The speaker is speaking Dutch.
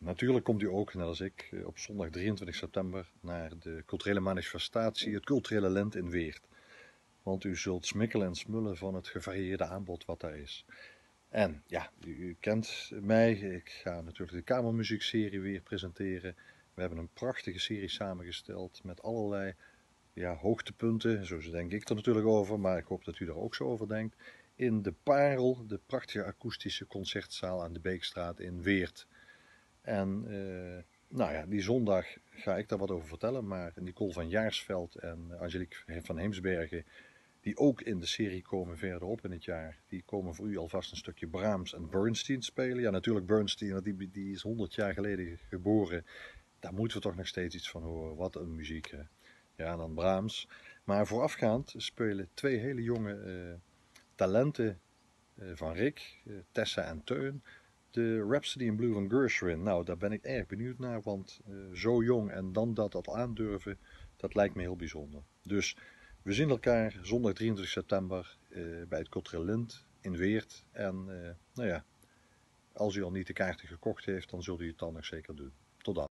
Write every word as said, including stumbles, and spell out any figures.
natuurlijk komt u ook, net als ik, op zondag drieëntwintig september naar de culturele manifestatie, het culturele lint in Weert. Want u zult smikkelen en smullen van het gevarieerde aanbod wat daar is. En ja, u, u kent mij, ik ga natuurlijk de kamermuziekserie weer presenteren. We hebben een prachtige serie samengesteld met allerlei ja, hoogtepunten, zo denk ik er natuurlijk over, maar ik hoop dat u er ook zo over denkt. In de Parel, de prachtige akoestische concertzaal aan de Beekstraat in Weert. En uh, nou ja, die zondag ga ik daar wat over vertellen, maar Nicole van Jaarsveld en Angelique van Heemsbergen, die ook in de serie komen verderop in het jaar, die komen voor u alvast een stukje Brahms en Bernstein spelen. Ja, natuurlijk Bernstein, die, die is honderd jaar geleden geboren. Daar moeten we toch nog steeds iets van horen. Wat een muziek. Hè. Ja, en dan Brahms. Maar voorafgaand spelen twee hele jonge uh, talenten uh, van Rick, uh, Tessa en Teun, de Rhapsody in Blue van Gershwin. Nou, daar ben ik erg benieuwd naar, want uh, zo jong en dan dat dat aandurven, dat lijkt me heel bijzonder. Dus we zien elkaar zondag drieëntwintig september uh, bij het Cultureel Lint in Weert. En uh, nou ja, als u al niet de kaarten gekocht heeft, dan zult u het dan nog zeker doen. Tot dan.